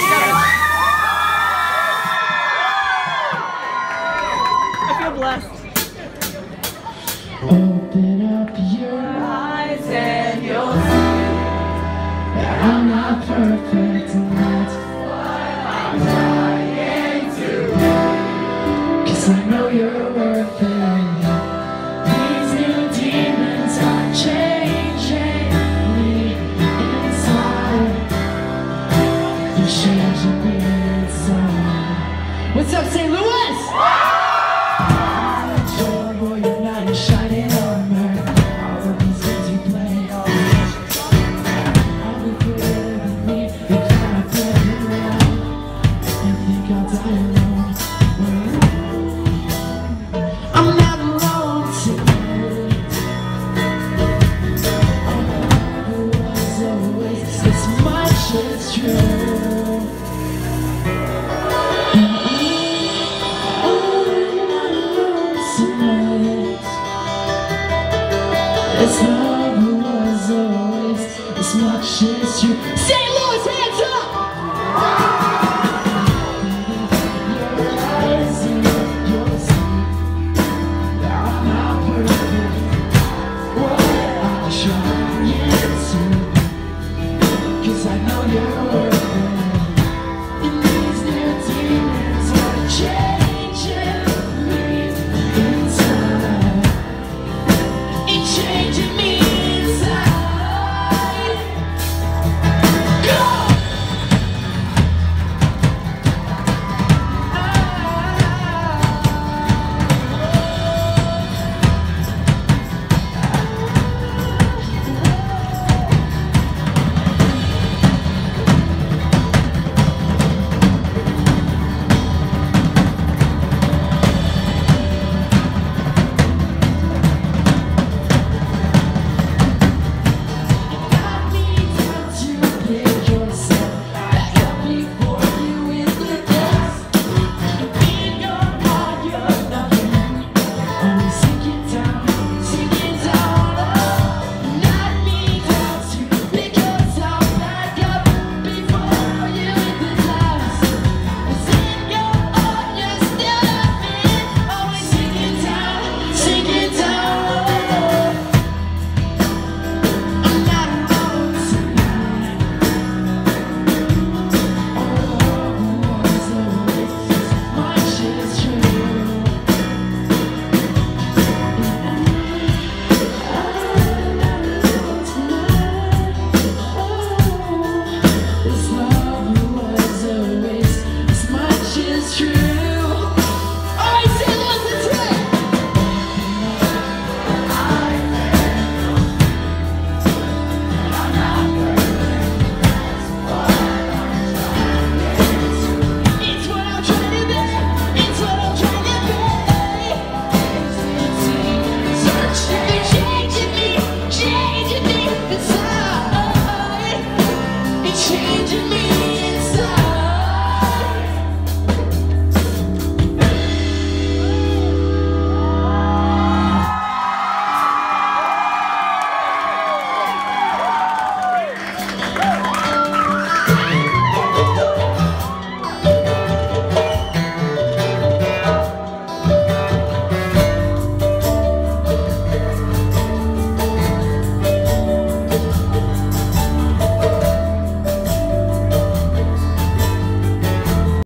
I feel blessed. Open up your eyes and you'll see that I'm not perfect, and that's what I'm trying to be. 'Cause I know you're worth it. These new demons are changing me inside. You're changing me inside. What's up, St. Louis? Shining armor, all of these games you play, all the I'll be forever with me, you cannot play me around, and think I'll die alone. I'm not alone tonight. All was always as much as true. I'm not alone tonight. This love was always as much as you. St. Louis, hands up! Your eyes and your sleep. I'm not perfect. What I'm trying to. 'Cause I know you're worth it. And these new demons are changing me inside. Changing me inside. Go! Changing